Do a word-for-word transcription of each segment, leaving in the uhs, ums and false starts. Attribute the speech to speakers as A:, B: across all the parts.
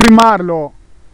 A: filmarlo.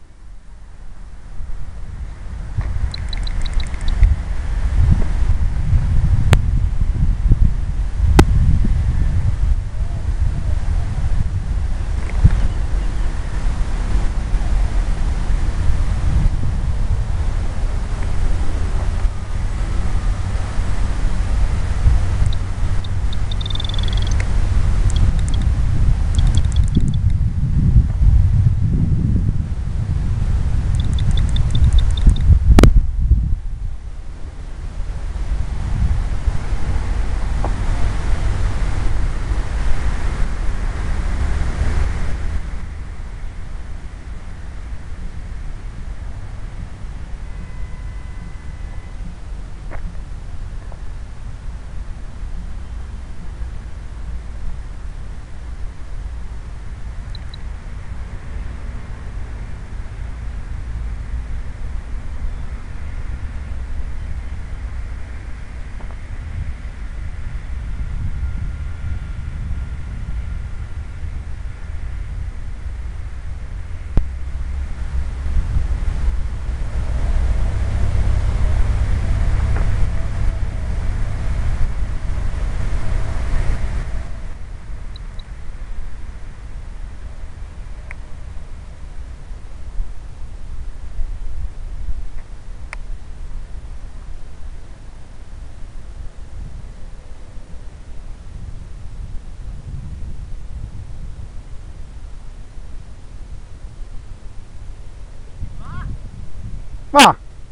A: Va!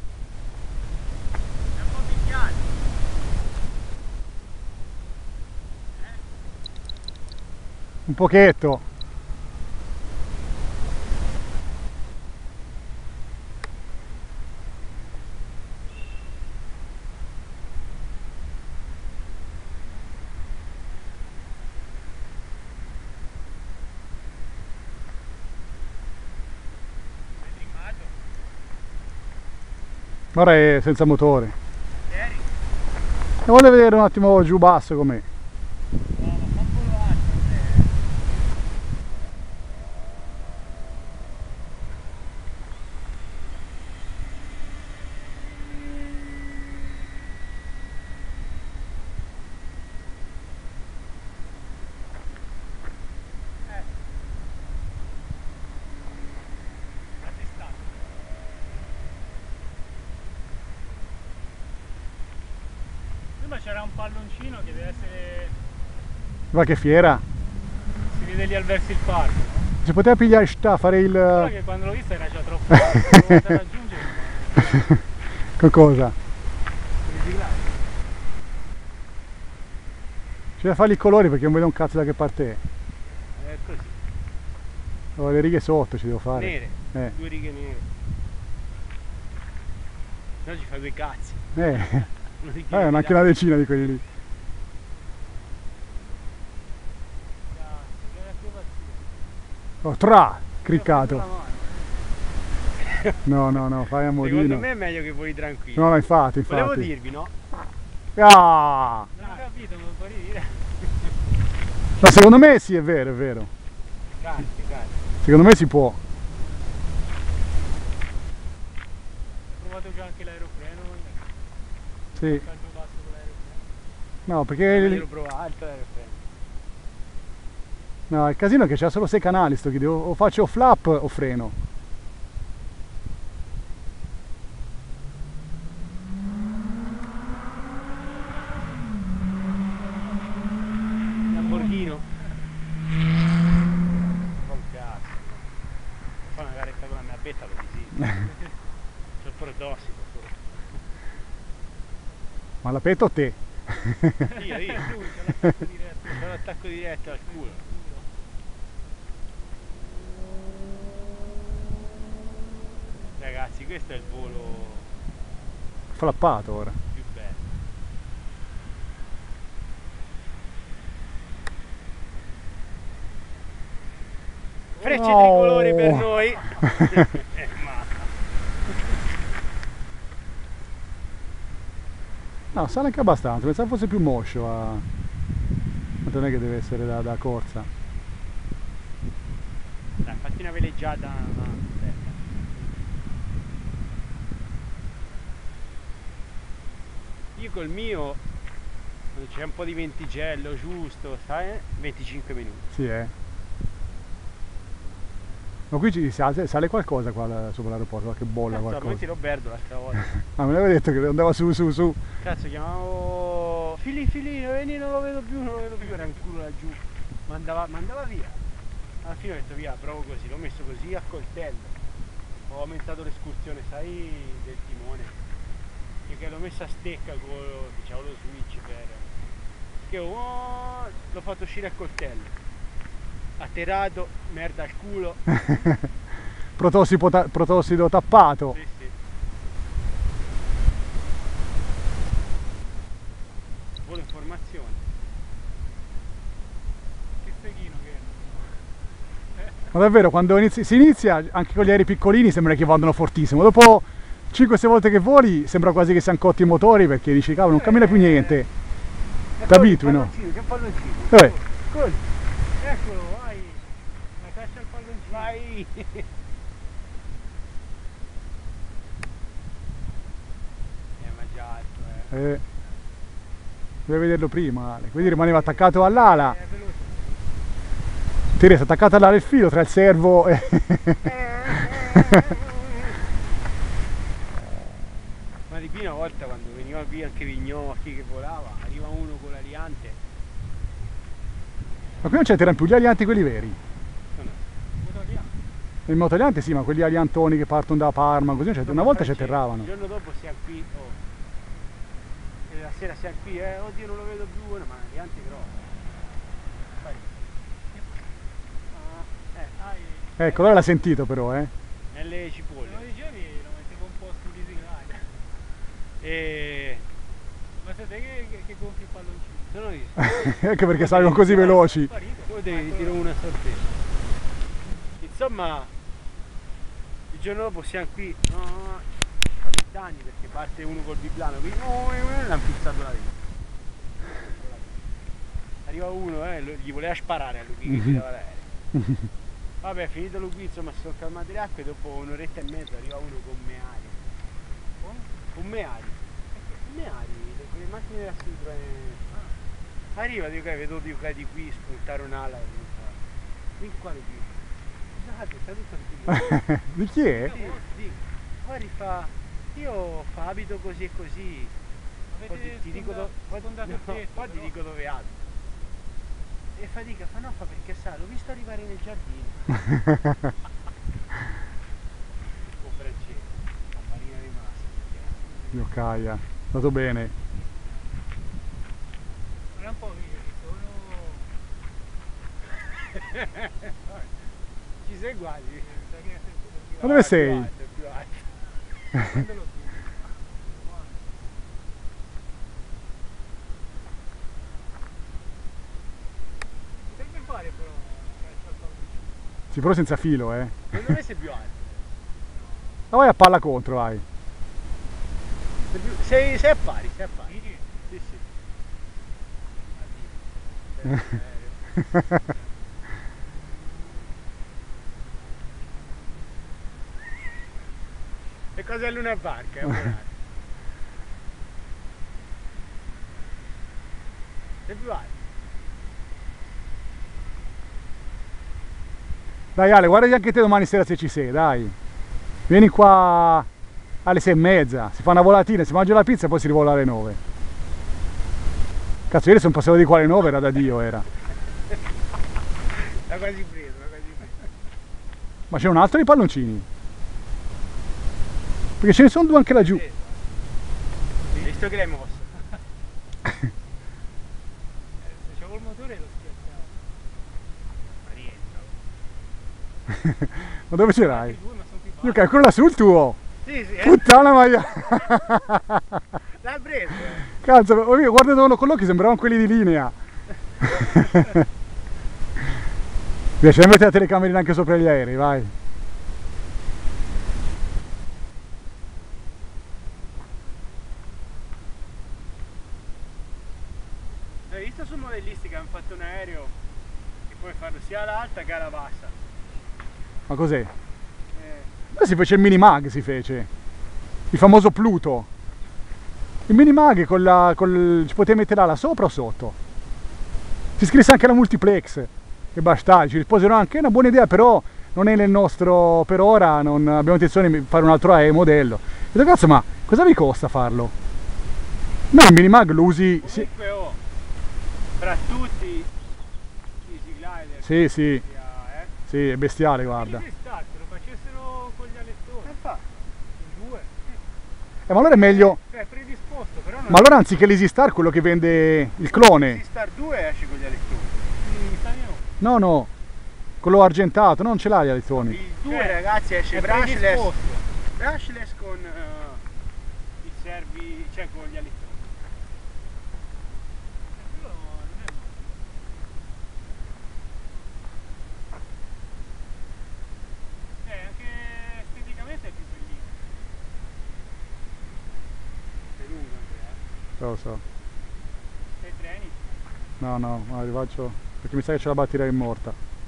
B: È un po' picchiato.
A: Un pochetto. Ora è senza motore.
B: Ieri?
A: E voglio vedere un attimo giù basso com'è.
B: No, ma fa un po' lo alto, prima c'era un palloncino che deve essere...
A: Va che fiera.
B: si vede lì al verso il parco, no?
A: Si poteva pigliare sta, fare il...
B: Solo che quando l'ho vista era già troppo alto, l'ho voluto raggiungere.
A: Che cosa?
B: Riciclato.
A: C'è da fargli i colori perché non vedo un cazzo da che parte è.
B: È così.
A: Ho le righe sotto ci devo fare.
B: Nere,
A: Eh.
B: due righe nere. No, ci fai due cazzi.
A: Eh.
B: Uno di
A: Eh, anche una decina di quelli lì. Oh, tra! Cliccato. No, no, no, fai a modino.
B: Secondo me è meglio che voli tranquillo.
A: No, no, infatti, infatti.
B: Volevo dirvi, no?
A: Ah!
B: Non ho capito, non lo puoi dire.
A: Ma secondo me sì, è vero, è vero.
B: Carichi, carichi.
A: Secondo me si può.
B: Ho provato già anche l'aerofreno.
A: Sì.
B: Calcio basso con l'aerofreno.
A: No,
B: Ma
A: perché...
B: io provo alto l'aerofreno.
A: No, il casino è che c'ha solo sei canali sto video. O faccio flap o freno.
B: Lamborghino. Oh cazzo. Fai una garetta con la mia betta, lo visito. C'ho il protossico.
A: Ma la petto te.
B: Io, io, lui, c'ho l'attacco diretto, c'ho l'attacco diretto al culo. Ragazzi, questo è il volo
A: Flappato ora.
B: più bello. Frecce
A: No.
B: tricolori per noi.
A: No, sale anche abbastanza, pensavo fosse più moscio a... Ma non è che deve essere da, da corsa.
B: Dai, fatti macchina veleggiata. Ma... io col mio, quando c'è un po' di venticello giusto, sai, venticinque minuti.
A: Sì, eh. Ma qui ci sale, sale qualcosa qua sopra l'aeroporto, qualche bolla,
B: Cazzo,
A: qualcosa.
B: metti Roberto l'altra volta.
A: Ah, me l'avevi detto che andava su, su, su.
B: Cazzo, chiamavo Fili, Filino, veni, non lo vedo più, non lo vedo più, era un culo laggiù. Ma andava, ma andava via. Alla fine ho detto via, provo così, l'ho messo così a coltello. Ho aumentato l'escursione, sai, del timone. Perché l'ho messa a stecca con, diciamo, lo switch per... che oh, l'ho fatto uscire a coltello. Atterrato, merda al culo.
A: Protossido, ta protossido tappato.
B: Sì, sì. Volo informazioni. Che feghino che è.
A: Ma davvero, quando inizi, si inizia, anche con gli aerei piccolini sembra che vadano fortissimo. Dopo cinque sei volte che voli sembra quasi che siano cotti i motori, perché dici cavolo non cammina più niente. Ti abitui, no?
B: C'è un palloncino.
A: Dov'è?
B: Così. Eccolo, vai. La caccia al palloncino. Vai. Eh, ma già alto, eh.
A: Eh, devi vederlo prima, Ale. Quindi rimaneva attaccato all'ala.
B: È veloce.
A: Ti resta attaccato all'ala il filo tra il servo e...
B: Ma di qui una volta quando veniva via anche Vignocchi che volava, arriva uno con l'aliante.
A: Ma qui non c'erano più gli alianti quelli veri.
B: No, no.
A: Il motogliante sì, ma quelli aliantoni che partono da Parma, così una volta ci atterravano.
B: Il giorno dopo siamo qui, oh. E la sera siamo qui, eh, oddio non lo vedo più, no, ma l'aliante grosso. Vai. Ah, eh, hai...
A: Ecco, allora l'ha sentito però, eh.
B: Nelle cipolle.
C: Lo dicevi, lo metti composto di sigaretta.
B: E...
C: Ma se te che, che, che gonfi il palloncino?
B: sono io.
A: Ecco perché salgono così veloci.
B: Tu devi dire una sorpresa. Insomma, il giorno dopo siamo qui, no, a vent'anni perché parte uno col biplano, qui, oh, l'hanno fissato la vita. Arriva uno, eh, gli voleva sparare a lui che guidava l'aereo. Vabbè, finito lui, insomma, si sono calmate le acque, dopo un'oretta e mezza arriva uno con Meari. Con Meari. Meari, le, le macchine della Citroen. Arriva, dico, okay, vedo dico, di qui spuntare un'ala. Qui quale qui? Scusate, sta tutto qui.
A: Di chi è?
B: Sì, sì. Poi rifà, io fa abito così e così. Poi ti, ti dico dove, poi, no, poi ti dico dove abito. E fatica, fa no, fa perché sa, l'ho visto arrivare nel giardino. O francese, la farina rimasta.
A: Dio caia, è stato bene.
C: Non è un po' che sono...
B: Ci sei quasi.
A: Ma dove sei?
B: Più alto, più alto.
C: Quando lo dico? Potrebbe fare però calcio al palloncino.
A: Sì, però senza filo, eh.
B: Secondo me sei più alto.
A: Ma vai a palla contro, vai.
B: Sei, più, sei, sei a pari, sei a pari. Sì, sì. Addio. E cos'è Luna Park? È sei più alto.
A: Dai Ale, guardati anche te domani sera se ci sei, dai. Vieni qua alle sei e mezza, si fa una volatina, si mangia la pizza e poi si rivola alle nove. Cazzo, ieri sono passato di qua alle nove, era da Dio, era.
B: L'ha quasi preso, l'ha quasi preso.
A: Ma c'è un altro di palloncini? Perché ce ne sono due anche laggiù.
B: Sì. Visto che l'hai mosso.
C: Se c'avevo il motore lo schiacciavo.
B: Ma rientra.
A: Ma dove ce l'hai?
C: Anche due, ma sono più bassi.
A: Io calcolo là sul tuo!
B: Sì, sì, eh.
A: Puttana maia!
B: L'ha preso.
A: Cazzo, io guardavo con l'occhio, sembravano quelli di linea. Riesci a mettere la telecamera anche sopra gli aerei, vai.
B: Hai visto su modellisti che hanno fatto un aereo che puoi farlo sia all'alta che alla bassa?
A: Ma cos'è?
B: Eh,
A: Poi si fece il Minimag, si fece. Il famoso Pluto. Il Minimag con la, col, ci potevi mettere là sopra o sotto. Si scrisse anche la multiplex. Che basta, ci risposero anche, è una buona idea, però non è nel nostro, per ora non abbiamo intenzione di fare un altro A E modello. E ho detto, cazzo, ma cosa vi costa farlo? No, il Minimag lo usi... Sì,
B: comunque oh, tra tutti Easy Glider
A: sì, sì,
B: sia, eh?
A: sì, è bestiale, guarda.
C: Che start, lo facessero con gli alettori.
B: Eh, fa.
C: In due.
A: Eh, ma allora è meglio...
C: Cioè, predisposto, però non
A: Ma allora anziché l'Easy Star, quello che vende il clone.
B: Easy Star due esce con gli alettoni.
C: in Italia no.
A: No, no, quello argentato, non ce l'ha gli alettoni.
B: Il due
C: Cioè,
B: ragazzi esce
C: è
B: brushless,
C: predisposto.
B: brushless con uh, i servi, cioè con gli alettoni.
C: Quello non è male. Eh, anche esteticamente è più bellino.
B: È lungo Andrea.
A: Lo so.
C: Sei treni.
A: No, no, ma rifaccio... Perché mi sa che c'è la batteria che è morta.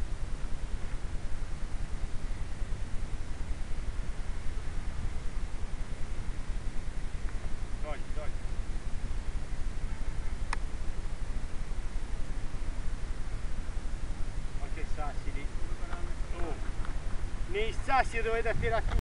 B: Togli, togli. Quanti sassi lì? Oh. Nei sassi dovete tirare